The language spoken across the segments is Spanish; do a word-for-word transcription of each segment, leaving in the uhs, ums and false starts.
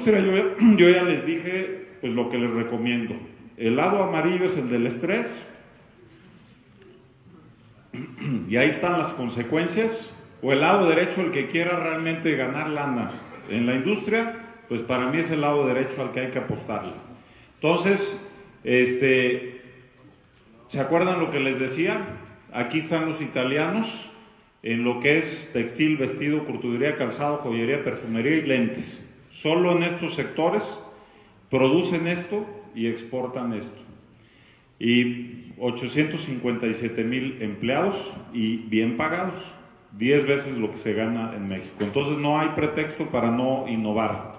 industria yo, yo ya les dije pues lo que les recomiendo. El lado amarillo es el del estrés, y ahí están las consecuencias. O el lado derecho, el que quiera realmente ganar lana en la industria, pues para mí es el lado derecho al que hay que apostarle. Entonces, este, ¿se acuerdan lo que les decía? Aquí están los italianos en lo que es textil, vestido, curtiduría, calzado, joyería, perfumería y lentes. Solo en estos sectores producen esto y exportan esto. Y ochocientos cincuenta y siete mil empleados y bien pagados, diez veces lo que se gana en México. Entonces no hay pretexto para no innovar.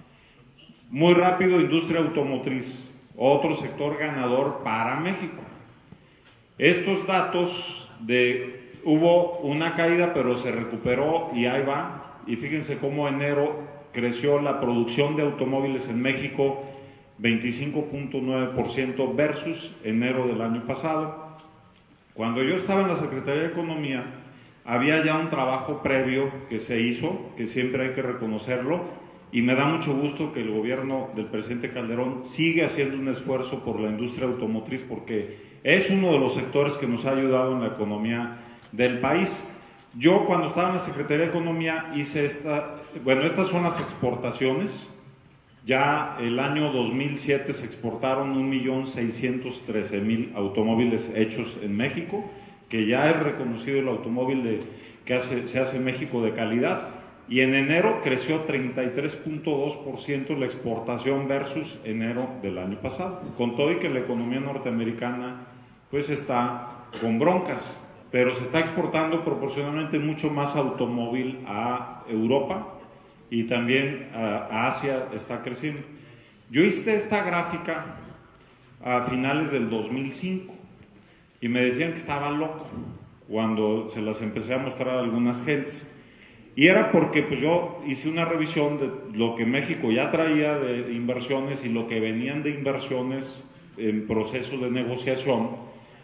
Muy rápido, industria automotriz, otro sector ganador para México. Estos datos de, hubo una caída pero se recuperó y ahí va, y fíjense cómo enero creció la producción de automóviles en México veinticinco punto nueve por ciento versus enero del año pasado. Cuando yo estaba en la Secretaría de Economía, había ya un trabajo previo que se hizo, que siempre hay que reconocerlo, y me da mucho gusto que el gobierno del presidente Calderón sigue haciendo un esfuerzo por la industria automotriz, porque es uno de los sectores que nos ha ayudado en la economía del país. Yo cuando estaba en la Secretaría de Economía hice esta, bueno, estas son las exportaciones. Ya el año dos mil siete se exportaron un millón seiscientos trece mil automóviles hechos en México, que ya es reconocido el automóvil de, que hace, se hace en México de calidad, y en enero creció treinta y tres punto dos por ciento la exportación versus enero del año pasado, con todo y que la economía norteamericana pues está con broncas, pero se está exportando proporcionalmente mucho más automóvil a Europa, y también a Asia está creciendo. Yo hice esta gráfica a finales del dos mil cinco y me decían que estaba loco cuando se las empecé a mostrar a algunas gentes. Y era porque pues, yo hice una revisión de lo que México ya traía de inversiones y lo que venían de inversiones en proceso de negociación.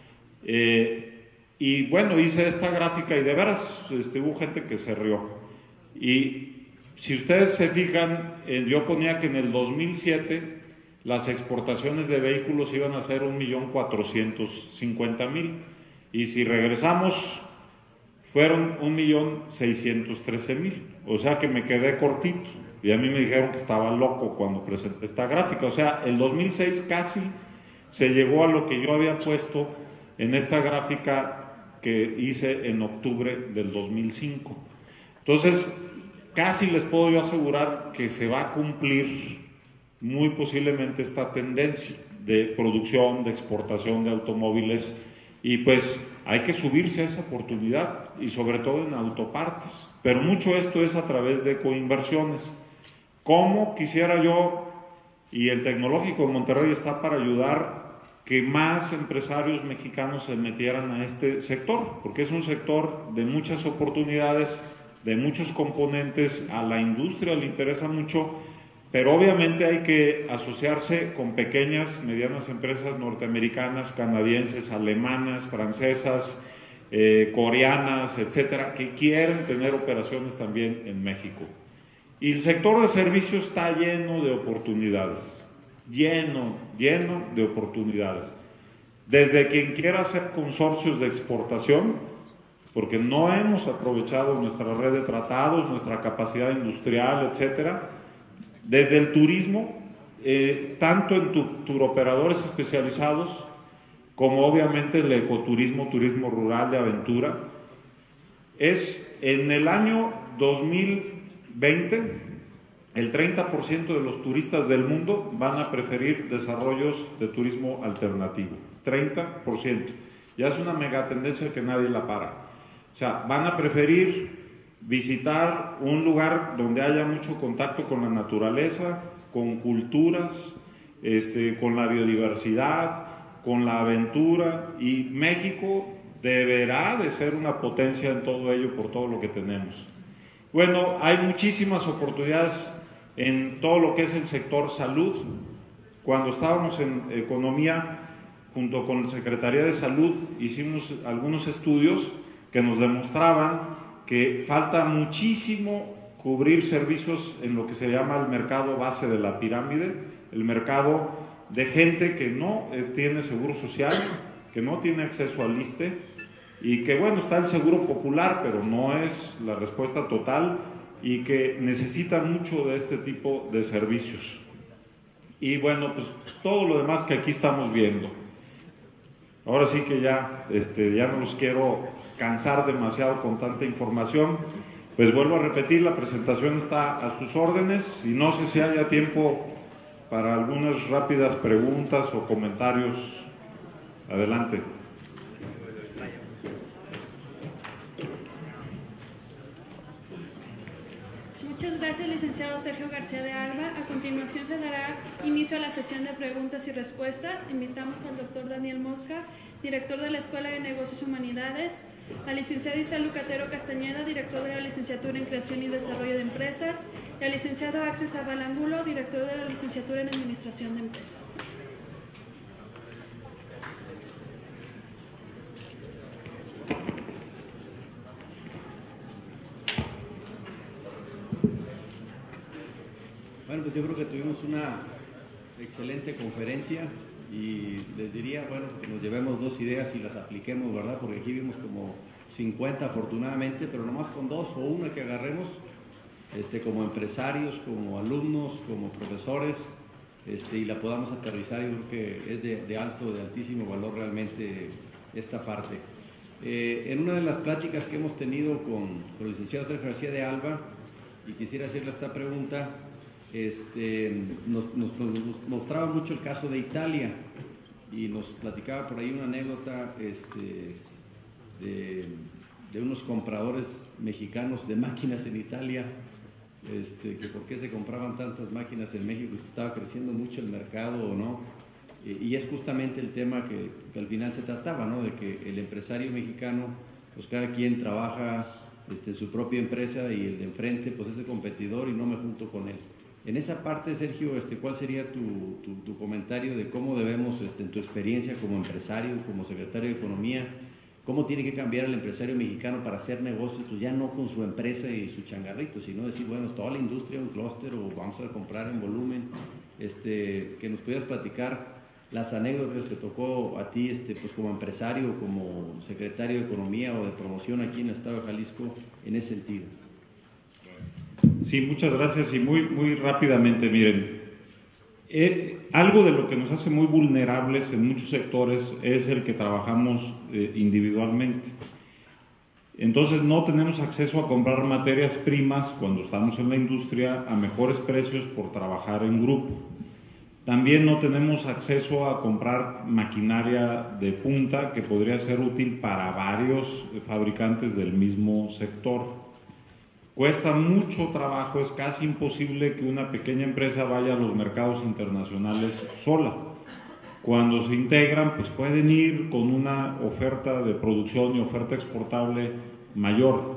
Eh, y bueno, hice esta gráfica y de veras este, hubo gente que se rió. Y si ustedes se fijan, eh, yo ponía que en el dos mil siete las exportaciones de vehículos iban a ser un millón cuatrocientos cincuenta mil, y si regresamos fueron un millón seiscientos trece mil, o sea que me quedé cortito, y a mí me dijeron que estaba loco cuando presenté esta gráfica. O sea, el dos mil seis casi se llegó a lo que yo había puesto en esta gráfica que hice en octubre del dos mil cinco. Entonces, casi les puedo yo asegurar que se va a cumplir muy posiblemente esta tendencia de producción, de exportación de automóviles, y pues hay que subirse a esa oportunidad, y sobre todo en autopartes. Pero mucho esto es a través de coinversiones. ¿Cómo quisiera yo, y el Tecnológico de Monterrey está para ayudar, que más empresarios mexicanos se metieran a este sector? Porque es un sector de muchas oportunidades, de muchos componentes, a la industria le interesa mucho, pero obviamente hay que asociarse con pequeñas, medianas empresas norteamericanas, canadienses, alemanas, francesas, eh, coreanas, etcétera, que quieren tener operaciones también en México. Y el sector de servicios está lleno de oportunidades, lleno, lleno de oportunidades. Desde quien quiera hacer consorcios de exportación, porque no hemos aprovechado nuestra red de tratados, nuestra capacidad industrial, etcétera. Desde el turismo, eh, tanto en tu, turoperadores especializados, como obviamente el ecoturismo, turismo rural de aventura. Es en el año dos mil veinte, el treinta por ciento de los turistas del mundo van a preferir desarrollos de turismo alternativo. treinta por ciento. Ya es una megatendencia que nadie la para. O sea, van a preferir visitar un lugar donde haya mucho contacto con la naturaleza, con culturas, este, con la biodiversidad, con la aventura, y México deberá de ser una potencia en todo ello por todo lo que tenemos. Bueno, hay muchísimas oportunidades en todo lo que es el sector salud. Cuando estábamos en economía, junto con la Secretaría de Salud, hicimos algunos estudios que nos demostraban que falta muchísimo cubrir servicios en lo que se llama el mercado base de la pirámide, el mercado de gente que no eh, tiene seguro social, que no tiene acceso al ISSSTE y que, bueno, está el seguro popular, pero no es la respuesta total y que necesita mucho de este tipo de servicios. Y bueno, pues todo lo demás que aquí estamos viendo. Ahora sí que ya, este, ya no los quiero cansar demasiado con tanta información. Pues vuelvo a repetir, la presentación está a sus órdenes y no sé si haya tiempo para algunas rápidas preguntas o comentarios. Adelante. Muchas gracias, licenciado Sergio García de Alba. A continuación se dará inicio a la sesión de preguntas y respuestas. Invitamos al doctor Daniel Mosca, director de la Escuela de Negocios y Humanidades, al licenciado Isaú Lucatero Castañeda, director de la licenciatura en Creación y Desarrollo de Empresas, y al licenciado Axel Zavala Angulo, director de la licenciatura en Administración de Empresas. Bueno, pues yo creo que tuvimos una excelente conferencia y les diría, bueno, que nos llevemos dos ideas y las apliquemos, ¿verdad? Porque aquí vimos como cincuenta afortunadamente, pero nomás con dos o una que agarremos, este, como empresarios, como alumnos, como profesores, este, y la podamos aterrizar. Yo creo que es de, de alto, de altísimo valor realmente esta parte. Eh, en una de las pláticas que hemos tenido con, con el licenciado Sergio García de Alba, y quisiera hacerle esta pregunta, Este, nos, nos, nos mostraba mucho el caso de Italia y nos platicaba por ahí una anécdota este, de, de unos compradores mexicanos de máquinas en Italia, este, que por qué se compraban tantas máquinas en México, si estaba creciendo mucho el mercado o no, y, y es justamente el tema que, que al final se trataba, ¿no? De que el empresario mexicano, pues cada quien trabaja este, en su propia empresa y el de enfrente pues es el competidor y no me junto con él. En esa parte, Sergio, este, ¿cuál sería tu, tu, tu comentario de cómo debemos, este, en tu experiencia como empresario, como secretario de Economía, cómo tiene que cambiar el empresario mexicano para hacer negocios, pues ya no con su empresa y su changarrito, sino decir, bueno, toda la industria, un clúster, o vamos a comprar en volumen, este, que nos pudieras platicar las anécdotas que tocó a ti, este, pues como empresario, como secretario de Economía o de Promoción aquí en el Estado de Jalisco, en ese sentido. Sí, muchas gracias y muy, muy rápidamente, miren, eh, algo de lo que nos hace muy vulnerables en muchos sectores es el que trabajamos eh, individualmente. Entonces no tenemos acceso a comprar materias primas cuando estamos en la industria a mejores precios por trabajar en grupo. También no tenemos acceso a comprar maquinaria de punta que podría ser útil para varios fabricantes del mismo sector. Cuesta mucho trabajo, es casi imposible que una pequeña empresa vaya a los mercados internacionales sola. Cuando se integran, pues pueden ir con una oferta de producción y oferta exportable mayor.